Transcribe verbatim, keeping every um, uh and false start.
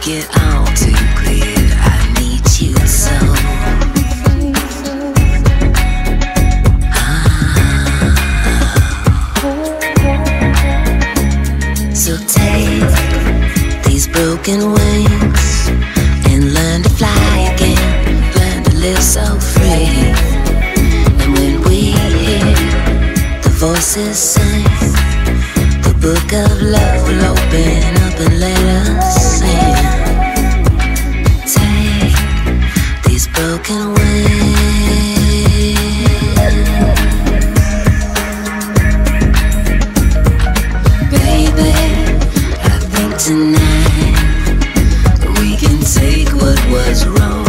make it all too clear. I need you so. Ah. So take these broken wings and learn to fly again. Learn to live so free. And when we hear the voices sing, the book of love will open up and let us sing. Take these broken wings. Baby, I think tonight we can take what was wrong